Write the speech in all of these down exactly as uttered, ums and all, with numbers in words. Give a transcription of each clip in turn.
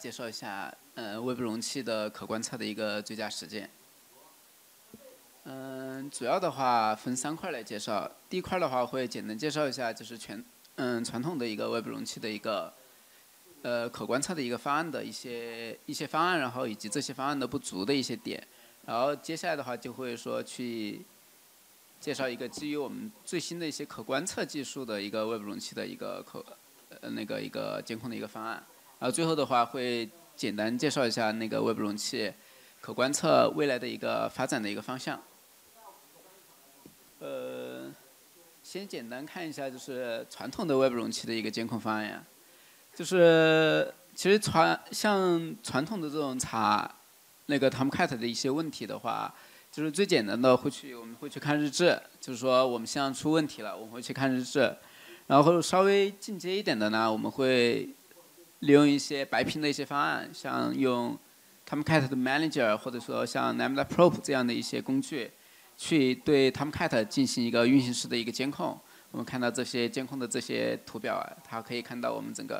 介绍一下呃微波容器的可观测的一个最佳实践。嗯，主要的话分三块来介绍。第一块的话会简单介绍一下，就是全嗯传统的一个微波容器的一个呃可观测的一个方案的一些一些方案，然后以及这些方案的不足的一些点。然后接下来的话就会说去介绍一个基于我们最新的一些可观测技术的一个微波容器的一个可呃那个一个监控的一个方案。然后最后的话会简单介绍一下那个微波容器可观测未来的一个发展的一个方向。呃，先简单看一下就是传统的微波容器的一个监控方案呀，就是其实传像传统的这种查那个 Tomcat 的一些问题的话，就是最简单的会去我们会去看日志，就是说我们现在出问题了，我们会去看日志，然后稍微进阶一点的呢，我们会利用一些白屏的一些方案，像用 Tomcat 的 Manager 或者说像 Lambda Probe 这样的一些工具，去对 Tomcat 进行一个运行时的一个监控。我们看到这些监控的这些图表啊，它可以看到我们整个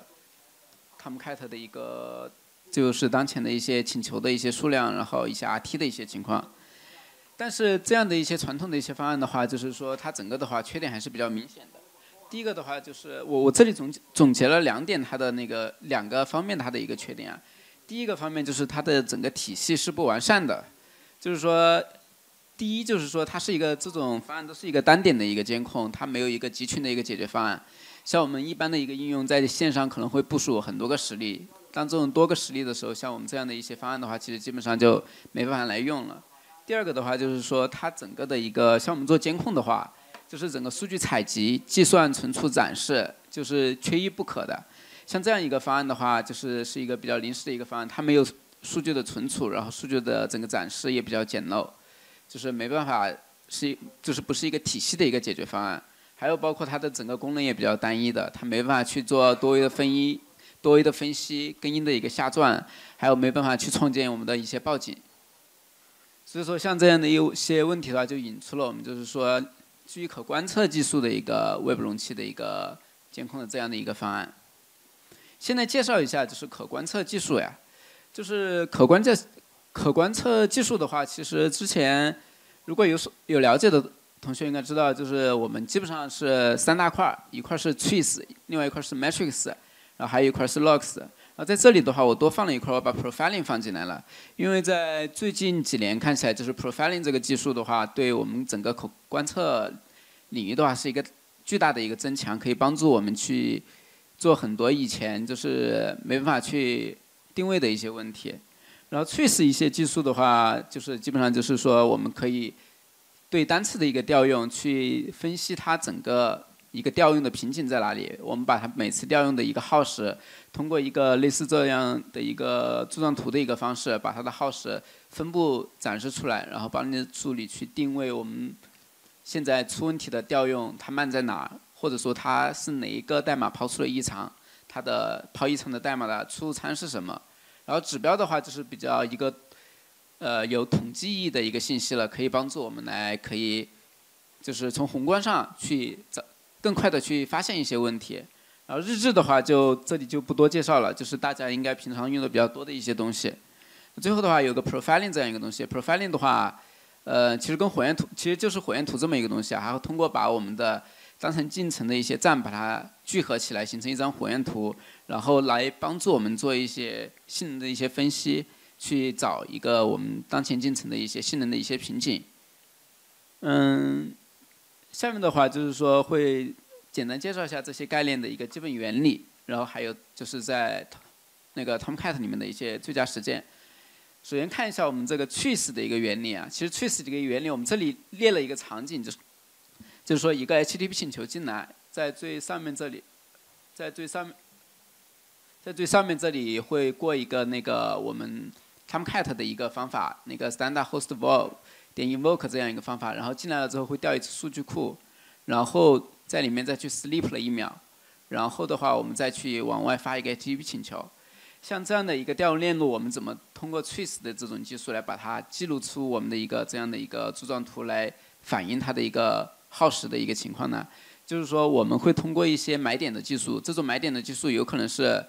Tomcat 的一个就是当前的一些请求的一些数量，然后一些 R T 的一些情况。但是这样的一些传统的一些方案的话，就是说它整个的话缺点还是比较明显的。第一个的话就是我我这里总总结了两点它的那个两个方面它的一个缺点啊。第一个方面就是它的整个体系是不完善的，就是说，第一就是说它是一个这种方案都是一个单点的一个监控，它没有一个集群的一个解决方案。像我们一般的一个应用在线上可能会部署很多个实例，当这种多个实例的时候，像我们这样的一些方案的话，其实基本上就没办法来用了。第二个的话就是说它整个的一个像我们做监控的话，就是整个数据采集、计算、存储、展示，就是缺一不可的。像这样一个方案的话，就是是一个比较临时的一个方案，它没有数据的存储，然后数据的整个展示也比较简陋，就是没办法是就是不是一个体系的一个解决方案。还有包括它的整个功能也比较单一的，它没办法去做多维的分析、多维的分析、根因的一个下转，还有没办法去创建我们的一些报警。所以说像这样的一些问题的话，就引出了我们就是说基于可观测技术的一个微波容器的一个监控的这样的一个方案。现在介绍一下就是可观测技术呀，就是可观测可观测技术的话，其实之前如果有有了解的同学应该知道，就是我们基本上是三大块，一块是 trace， 另外一块是 metrics， 然后还有一块是 logs。啊，在这里的话，我多放了一块，我把 profiling 放进来了。因为在最近几年看起来，就是 profiling 这个技术的话，对我们整个可观测领域的话是一个巨大的一个增强，可以帮助我们去做很多以前就是没办法去定位的一些问题。然后 trace 一些技术的话，就是基本上就是说我们可以对单次的一个调用去分析它整个一个调用的瓶颈在哪里，我们把它每次调用的一个耗时，通过一个类似这样的一个柱状图的一个方式，把它的耗时分布展示出来，然后帮你的助理去定位我们现在出问题的调用它慢在哪儿，或者说它是哪一个代码抛出了异常，它的抛异常的代码的出入参是什么。然后指标的话就是比较一个呃有统计意义的一个信息了，可以帮助我们来可以就是从宏观上去找更快的去发现一些问题。然后日志的话就这里就不多介绍了，就是大家应该平常用的比较多的一些东西。最后的话有个 profiling 这样一个东西 ，profiling 的话，呃，其实跟火焰图其实就是火焰图这么一个东西啊，还会通过把我们的当前进程的一些站把它聚合起来，形成一张火焰图，然后来帮助我们做一些性能的一些分析，去找一个我们当前进程的一些性能的一些瓶颈。嗯，下面的话就是说会简单介绍一下这些概念的一个基本原理，然后还有就是在那个 Tomcat 里面的一些最佳实践。首先看一下我们这个 trace 的一个原理啊，其实 trace 这个原理我们这里列了一个场景，就是就是说一个 H T T P 请求进来，在最上面这里，在最上面，在最上面这里会过一个那个我们 Tomcat 的一个方法，那个 standard host vol 点 invoke 这样一个方法，然后进来了之后会调一次数据库，然后在里面再去 sleep 了一秒，然后的话我们再去往外发一个 H T T P 请求。像这样的一个调用链路，我们怎么通过 trace 的这种技术来把它记录出我们的一个这样的一个柱状图来反映它的一个耗时的一个情况呢？就是说我们会通过一些买点的技术，这种买点的技术有可能是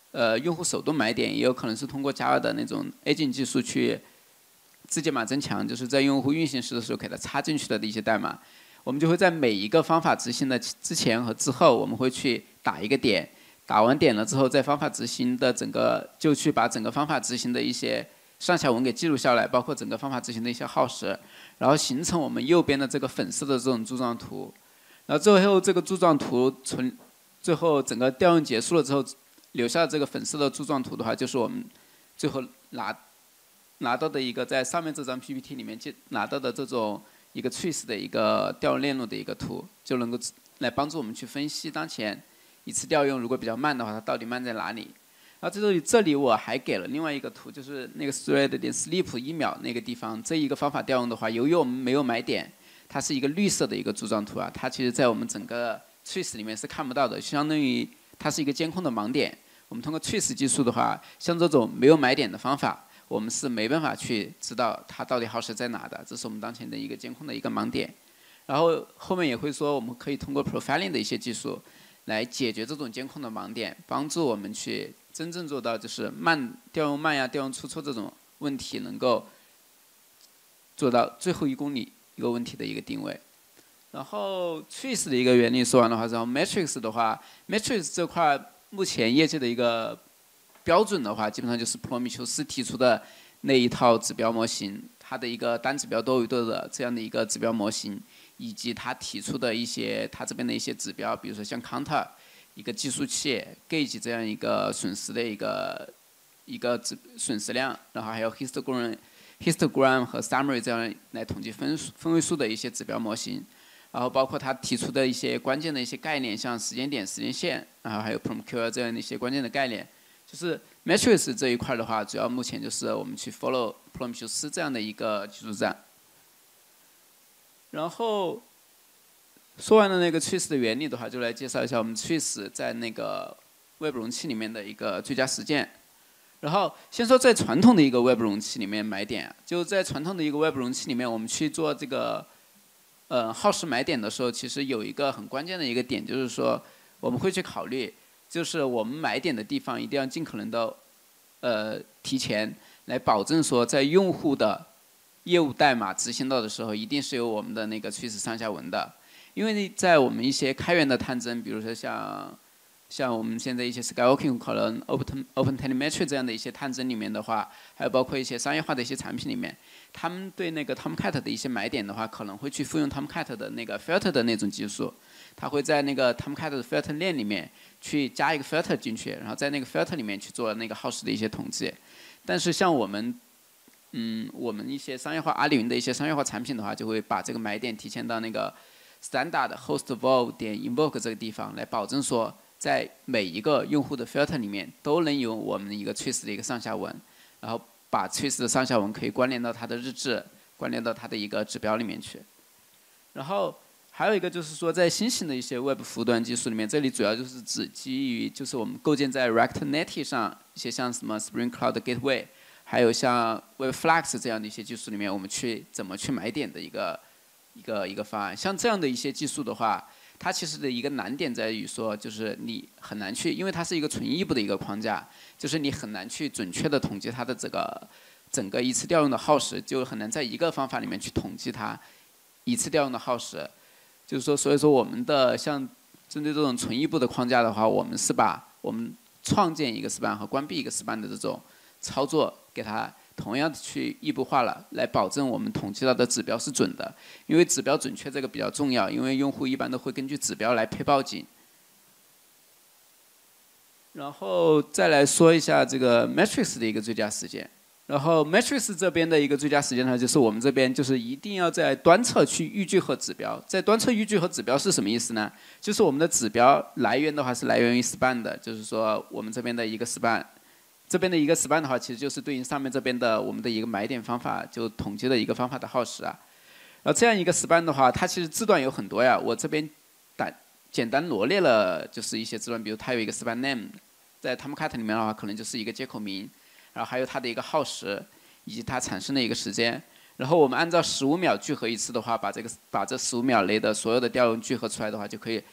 呃用户手动买点，也有可能是通过 Java 的那种 agent 技术去自解码增强，就是在用户运行时的时候给它插进去的一些代码。我们就会在每一个方法执行的之前和之后，我们会去打一个点，打完点了之后，在方法执行的整个就去把整个方法执行的一些上下文给记录下来，包括整个方法执行的一些耗时，然后形成我们右边的这个粉色的这种柱状图。然后最后这个柱状图存，最后整个调用结束了之后，留下这个粉色的柱状图的话，就是我们最后拿拿到的一个在上面这张 P P T 里面拿到的这种一个 trace 的一个调用链路的一个图，就能够来帮助我们去分析当前一次调用如果比较慢的话，它到底慢在哪里。然后这里这里我还给了另外一个图，就是那个 thread 点 sleep 一秒那个地方，这一个方法调用的话，由于我们没有买点，它是一个绿色的一个柱状图啊，它其实在我们整个 trace 里面是看不到的，相当于它是一个监控的盲点。我们通过 trace 技术的话，像这种没有买点的方法，我们是没办法去知道它到底耗时在哪的，这是我们当前的一个监控的一个盲点。然后后面也会说，我们可以通过 profiling 的一些技术来解决这种监控的盲点，帮助我们去真正做到就是慢调用慢呀、调用出错这种问题能够做到最后一公里一个问题的一个定位。然后 trace 的一个原理说完的话，然后 matrix 的话 ，matrix 这块目前业界的一个标准的话，基本上就是普罗米修斯提出的那一套指标模型，它的一个单指标多维度的这样的一个指标模型，以及它提出的一些它这边的一些指标，比如说像 counter 一个计数器 gauge 这样一个损失的一个一个指损失量，然后还有 histogram histogram 和 summary 这样来统计分分位数的一些指标模型。然后包括他提出的一些关键的一些概念，像时间点、时间线，然后还有 promq 这样的一些关键的概念。就是 matrix 这一块的话，主要目前就是我们去 follow 普罗米修斯这样的一个技术栈。然后说完了那个 trace 的原理的话，就来介绍一下我们 trace 在那个 Web 容器里面的一个最佳实践。然后先说在传统的一个 Web 容器里面买点，就在传统的一个 Web 容器里面，我们去做这个。呃，耗时买点的时候，其实有一个很关键的一个点，就是说我们会去考虑，就是我们买点的地方一定要尽可能的，呃，提前来保证说，在用户的业务代码执行到的时候，一定是有我们的那个 trace 上下文的，因为在我们一些开源的探针，比如说像像我们现在一些 Skywalking 可能 Open Open Telemetry 这样的一些探针里面的话，还有包括一些商业化的一些产品里面。他们对那个 Tomcat 的一些买点的话，可能会去复用 Tomcat 的那个 filter 的那种技术，它会在那个 Tomcat 的 filter 链里面去加一个 filter 进去，然后在那个 filter 里面去做那个耗时的一些统计。但是像我们，嗯，我们一些商业化阿里云的一些商业化产品的话，就会把这个买点提前到那个 standard host vol 点 invoke 这个地方，来保证说在每一个用户的 filter 里面都能有我们一个 trace 的一个上下文，然后。把 trace 的上下文可以关联到它的日志，关联到它的一个指标里面去。然后还有一个就是说，在新型的一些 Web 服务端技术里面，这里主要就是指基于就是我们构建在 React Native 上一些像什么 Spring Cloud Gateway， 还有像 Web Flux 这样的一些技术里面，我们去怎么去买点的一个一个一个方案。像这样的一些技术的话，它其实的一个难点在于说，就是你很难去，因为它是一个纯异步的一个框架，就是你很难去准确的统计它的这个整个一次调用的耗时，就很难在一个方法里面去统计它一次调用的耗时。就是说，所以说我们的像针对这种纯异步的框架的话，我们是把我们创建一个 span 和关闭一个 span 的这种操作给它同样的去异步化了，来保证我们统计到的指标是准的。因为指标准确这个比较重要，因为用户一般都会根据指标来配报警。然后再来说一下这个 matrix 的一个最佳实践。然后 matrix 这边的一个最佳实践呢，就是我们这边就是一定要在端侧去预具和指标。在端侧预具和指标是什么意思呢？就是我们的指标来源的话是来源于 span 的，就是说我们这边的一个 span。这边的一个 span 的话，其实就是对应上面这边的我们的一个买点方法，就统计的一个方法的耗时啊。然后这样一个 span 的话，它其实字段有很多呀。我这边单简单罗列了，就是一些字段，比如它有一个 span name， 在 Tomcat 里面的话，可能就是一个接口名，然后还有它的一个耗时，以及它产生的一个时间。然后我们按照十五秒聚合一次的话，把这个把这十五秒内的所有的调用聚合出来的话，就可以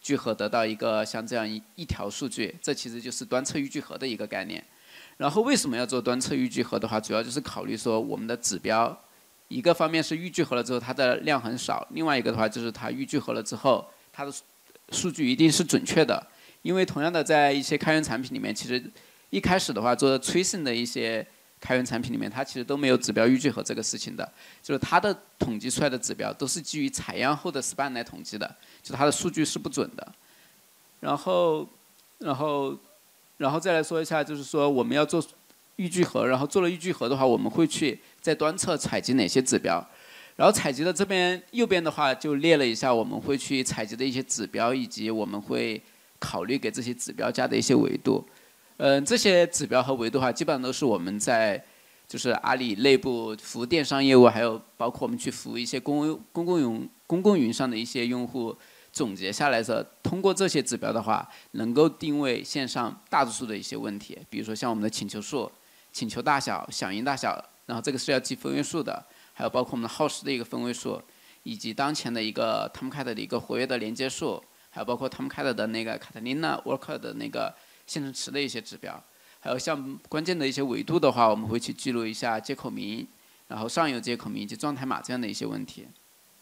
聚合得到一个像这样一一条数据，这其实就是端侧域聚合的一个概念。然后为什么要做端侧域聚合的话，主要就是考虑说我们的指标，一个方面是域聚合了之后它的量很少，另外一个的话就是它域聚合了之后它的数据一定是准确的。因为同样的在一些开源产品里面，其实一开始的话做 tracing 的一些开源产品里面，它其实都没有指标域聚合这个事情的，就是它的统计出来的指标都是基于采样后的 span 来统计的，就它的数据是不准的。然后，然后，然后再来说一下，就是说我们要做域聚合，然后做了域聚合的话，我们会去在端侧采集哪些指标，然后采集的这边右边的话就列了一下我们会去采集的一些指标，以及我们会考虑给这些指标加的一些维度。嗯、呃，这些指标和维度的话，基本上都是我们在就是阿里内部服务电商业务，还有包括我们去服务一些公公共云公共云上的一些用户总结下来的，通过这些指标的话，能够定位线上大多数的一些问题，比如说像我们的请求数、请求大小、响应大小，然后这个是要记分位数的，还有包括我们的耗时的一个分位数，以及当前的一个 Tomcat 的一个活跃的连接数，还有包括 Tomcat 的那个 Catalina Worker 的那个线程池的一些指标，还有像关键的一些维度的话，我们会去记录一下接口名，然后上游接口名以及状态码这样的一些问题。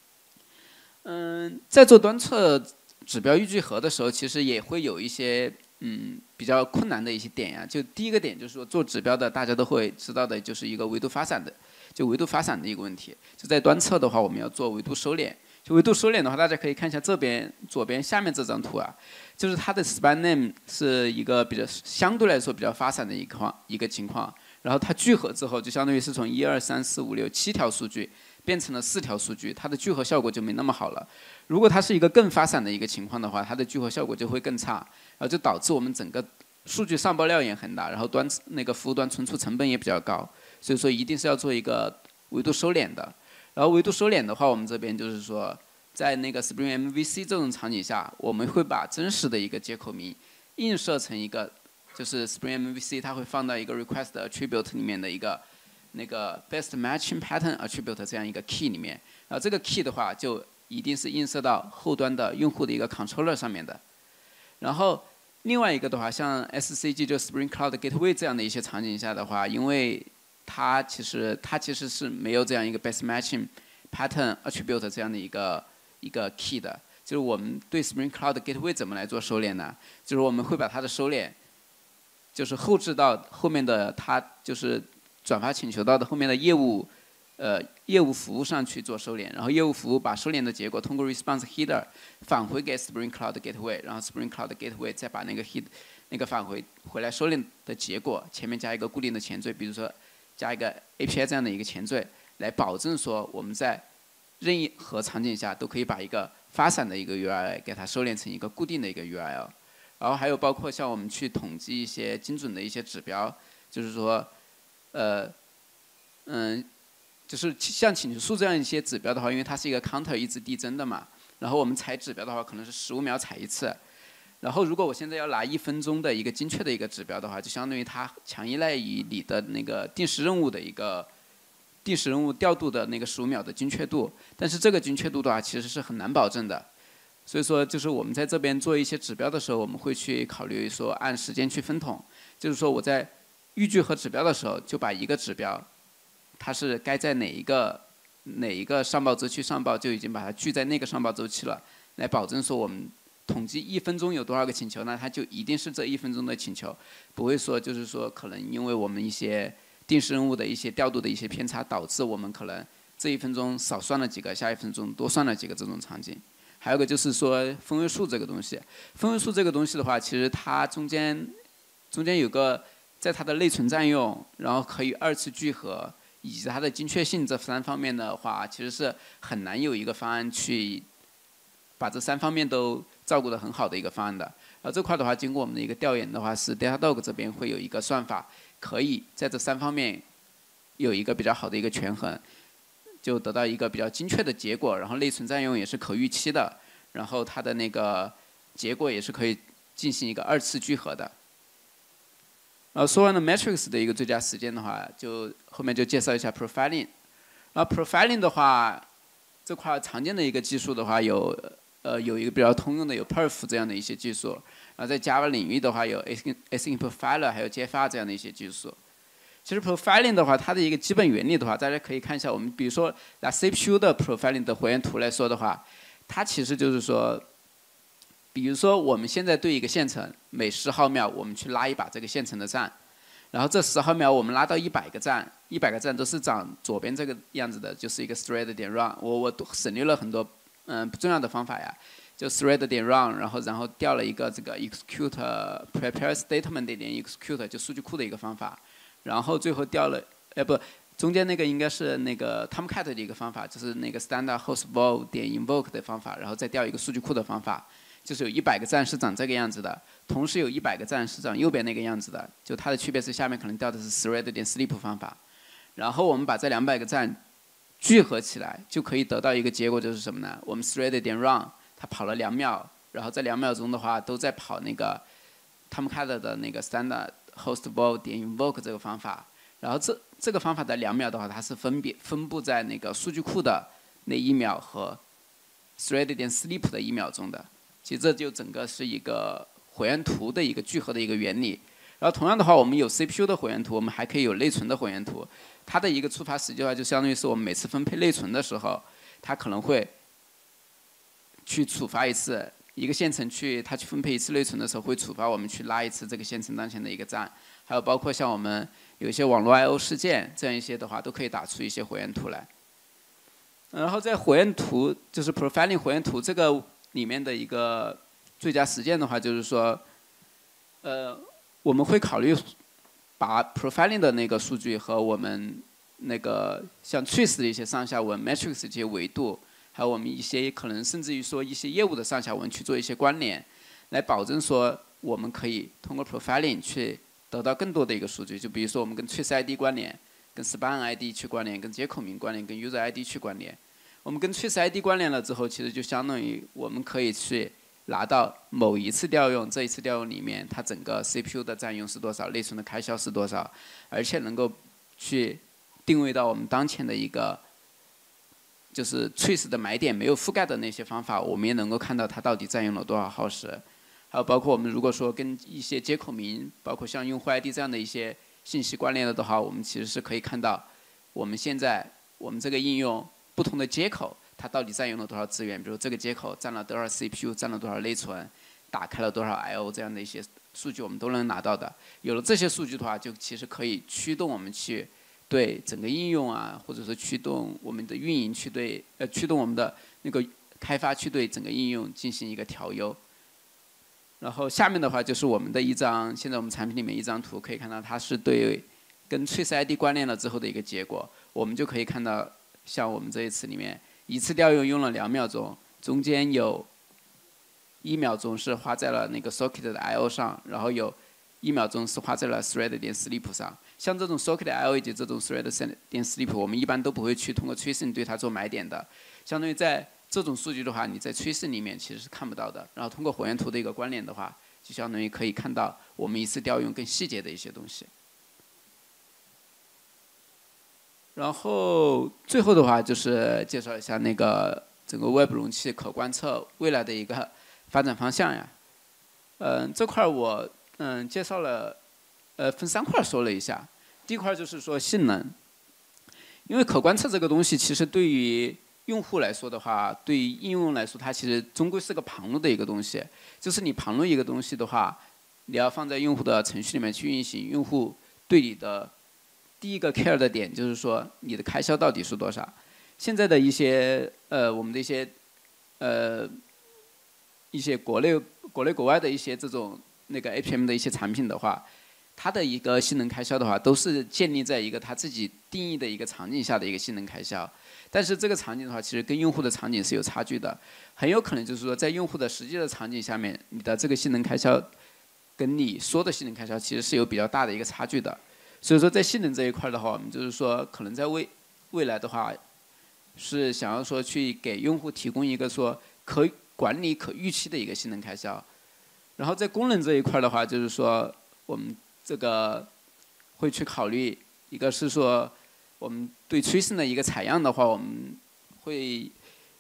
嗯，在做端侧指标域聚合的时候，其实也会有一些嗯比较困难的一些点呀。就第一个点就是说，做指标的大家都会知道的，就是一个维度发散的，就维度发散的一个问题。就在端侧的话，我们要做维度收敛。就维度收敛的话，大家可以看一下这边左边下面这张图啊，就是它的 span name 是一个比较相对来说比较发散的一个一个情况，然后它聚合之后，就相当于是从一二三四五六七条数据变成了四条数据，它的聚合效果就没那么好了。如果它是一个更发散的一个情况的话，它的聚合效果就会更差，然后就导致我们整个数据上报量也很大，然后端那个服务端存储成本也比较高，所以说一定是要做一个维度收敛的。然后维度收敛的话，我们这边就是说，在那个 Spring M V C 这种场景下，我们会把真实的一个接口名映射成一个，就是 Spring M V C 它会放到一个 request attribute 里面的一个那个 best matching pattern attribute 这样一个 key 里面，然后这个 key 的话就一定是映射到后端的用户的一个 controller 上面的。然后另外一个的话，像 S C G 就 Spring Cloud Gateway 这样的一些场景下的话，因为它其实它其实是没有这样一个 best matching pattern attribute 这样的一个一个 key 的。就是我们对 Spring Cloud Gateway 怎么来做收敛呢？就是我们会把它的收敛，就是后置到后面的它就是转发请求到的后面的业务，呃业务服务上去做收敛，然后业务服务把收敛的结果通过 response header 返回给 Spring Cloud Gateway， 然后 Spring Cloud Gateway 再把那个 head 那个返回回来收敛的结果前面加一个固定的前缀，比如说加一个 A P I 这样的一个前缀，来保证说我们在任意何场景下都可以把一个发散的一个 U R L 给它收敛成一个固定的一个 U R L。然后还有包括像我们去统计一些精准的一些指标，就是说，呃，嗯，就是像请求数这样一些指标的话，因为它是一个 counter 一直递增的嘛，然后我们采指标的话可能是十五秒采一次，然后如果我现在要拿一分钟的一个精确的一个指标的话，就相当于它强依赖于你的那个定时任务的一个定时任务调度的那个十五秒的精确度，但是这个精确度的话其实是很难保证的。所以说，就是我们在这边做一些指标的时候，我们会去考虑说按时间去分桶，就是说我在域聚合指标的时候，就把一个指标，它是该在哪一个哪一个上报周期上报，就已经把它聚在那个上报周期了，来保证说我们统计一分钟有多少个请求，那它就一定是这一分钟的请求，不会说就是说可能因为我们一些定时任务的一些调度的一些偏差，导致我们可能这一分钟少算了几个，下一分钟多算了几个这种场景。还有一个就是说分位数这个东西，分位数这个东西的话，其实它中间中间有个在它的内存占用，然后可以二次聚合，以及它的精确性这三方面的话，其实是很难有一个方案去把这三方面都照顾得很好的一个方案的。然后这块的话，经过我们的一个调研的话，是 Datadog 这边会有一个算法，可以在这三方面有一个比较好的一个权衡。就得到一个比较精确的结果，然后内存占用也是可预期的，然后它的那个结果也是可以进行一个二次聚合的。然后说完了 metrics 的一个最佳实践的话，就后面就介绍一下 profiling。然后 profiling 的话，这块常见的一个技术的话有呃有一个比较通用的有 perf 这样的一些技术，然后在 Java 领域的话有 async profiler 还有 J F R 这样的一些技术。其实 profiling 的话，它的一个基本原理的话，大家可以看一下，我们比如说拿 C P U 的 profiling 的还原图来说的话，它其实就是说，比如说我们现在对一个线程，每十毫秒我们去拉一把这个线程的站，然后这十毫秒我们拉到一百个站，一百个站都是长左边这个样子的，就是一个 thread 点 run。我我省略了很多嗯不重要的方法呀，就 thread 点 run， 然后然后调了一个这个 execute prepare statement 点 execute 就数据库的一个方法。然后最后调了，呃不，中间那个应该是那个 Tomcat 的一个方法，就是那个 standard host vol 点 invoke 的方法，然后再调一个数据库的方法，就是有一百个站是长这个样子的，同时有一百个站是长右边那个样子的，就它的区别是下面可能调的是 thread 点 sleep 方法，然后我们把这两百个站聚合起来，就可以得到一个结果，就是什么呢？我们 thread 点 run 它跑了两秒，然后这两秒钟的话都在跑那个 Tomcat 的那个 standard host vol 点 invoke 这个方法，然后这这个方法的两秒的话，它是分别分布在那个数据库的那一秒和 thread 点 sleep 的一秒钟的。其实这就整个是一个还原图的一个聚合的一个原理。然后同样的话，我们有 C P U 的还原图，我们还可以有内存的还原图。它的一个触发时机的话，就相当于是我们每次分配内存的时候，它可能会去触发一次。一个线程去，它去分配一次内存的时候，会触发我们去拉一次这个线程当前的一个站，还有包括像我们有一些网络 I O 事件这样一些的话，都可以打出一些还原图来。然后在还原图，就是 profiling 还原图这个里面的一个最佳实践的话，就是说，呃，我们会考虑把 profiling 的那个数据和我们那个像 trace 的一些上下文 metrics 这些维度。还有我们一些可能甚至于说一些业务的上下文去做一些关联，来保证说我们可以通过 profiling 去得到更多的一个数据。就比如说我们跟 trace I D 关联，跟 span I D 去关联，跟接口名关联，跟 user I D 去关联。我们跟 trace I D 关联了之后，其实就相当于我们可以去拿到某一次调用，这一次调用里面它整个 C P U 的占用是多少，内存的开销是多少，而且能够去定位到我们当前的一个。就是 trace 的买点没有覆盖的那些方法，我们也能够看到它到底占用了多少耗时。还有包括我们如果说跟一些接口名，包括像用户 I D 这样的一些信息关联了的话，我们其实是可以看到我们现在我们这个应用不同的接口它到底占用了多少资源，比如这个接口占了多少 C P U， 占了多少内存，打开了多少 I O 这样的一些数据我们都能拿到的。有了这些数据的话，就其实可以驱动我们去。对整个应用啊，或者是驱动我们的运营去对呃驱动我们的那个开发去对整个应用进行一个调优。然后下面的话就是我们的一张，现在我们产品里面一张图，可以看到它是对跟 trace I D 关联了之后的一个结果。我们就可以看到，像我们这一次里面，一次调用用了两秒钟，中间有一秒钟是花在了那个 socket 的 I O 上，然后有一秒钟是花在了 thread 点 sleep 上。像这种 socket I O 以及这种 thread 点 sleep， 我们一般都不会去通过 tracing 对它做买点的。相当于在这种数据的话，你在 tracing 里面其实是看不到的。然后通过还原图的一个关联的话，就相当于可以看到我们一次调用更细节的一些东西。然后最后的话就是介绍一下那个整个 Web 容器可观测未来的一个发展方向呀。嗯、呃，这块我嗯介绍了。呃，分三块说了一下。第一块就是说性能，因为可观测这个东西，其实对于用户来说的话，对于应用来说，它其实终归是个旁路的一个东西。就是你旁路一个东西的话，你要放在用户的程序里面去运行，用户对你的第一个 care 的点就是说你的开销到底是多少。现在的一些呃，我们的一些呃一些国内国内国外的一些这种那个 A P M 的一些产品的话。它的一个性能开销的话，都是建立在一个它自己定义的一个场景下的一个性能开销，但是这个场景的话，其实跟用户的场景是有差距的，很有可能就是说，在用户的实际的场景下面，你的这个性能开销跟你说的性能开销其实是有比较大的一个差距的。所以说，在性能这一块的话，我们就是说，可能在未未来的话，是想要说去给用户提供一个说可管理、可预期的一个性能开销。然后在功能这一块的话，就是说我们。这个会去考虑，一个是说我们对 tracing 的一个采样的话，我们会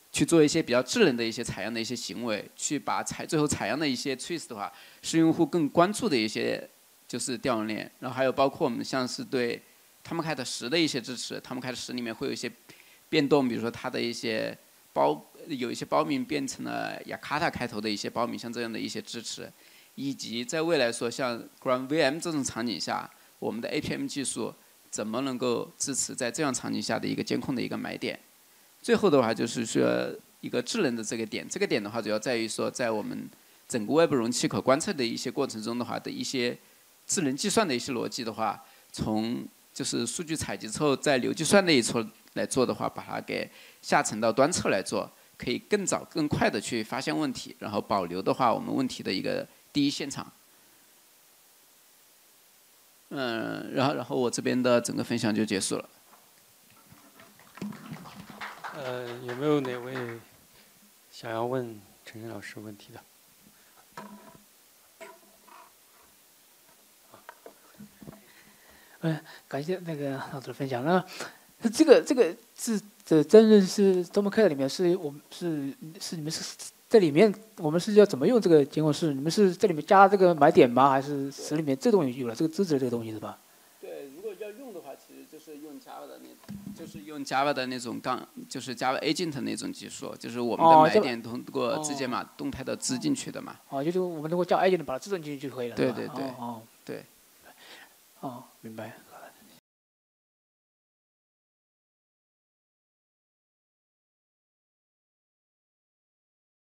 去做一些比较智能的一些采样的一些行为，去把采最后采样的一些 trace 的话，是用户更关注的一些就是调用链。然后还有包括我们像是对 Tomcat 十的一些支持 ，Tomcat 十里面会有一些变动，比如说它的一些包有一些包名变成了 Yakata 开头的一些包名，像这样的一些支持，以及在未来说像 Ground V M 这种场景下，我们的 A P M 技术怎么能够支持在这样场景下的一个监控的一个买点。最后的话就是说一个智能的这个点，这个点的话主要在于说在我们整个外部容器可观测的一些过程中的话的一些智能计算的一些逻辑的话，从就是数据采集之后在流计算那一侧来做的话，把它给下沉到端侧来做，可以更早更快的去发现问题，然后保留的话我们问题的一个第一现场。嗯，然后然后我这边的整个分享就结束了。 呃，有没有哪位想要问陈晨老师问题的？ 嗯，感谢那个老师的分享。那这个这个是这真人是 Tomcat 里面是我们是是你们是在里面我们是要怎么用这个监控室？你们是在里面加这个买点吗？还是使里面自动有了这个支持这个东西是吧？ 对，如果要用的话，其实就是用 Java 的那，就是用 Java 的那种杠，就是 Java Agent 那种技术，就是我们的买点通过字节码动态的支进去的嘛。 哦，就是我们通过叫 Agent 把它支进去就可以了。 对对对。 哦。 对。 哦，明白。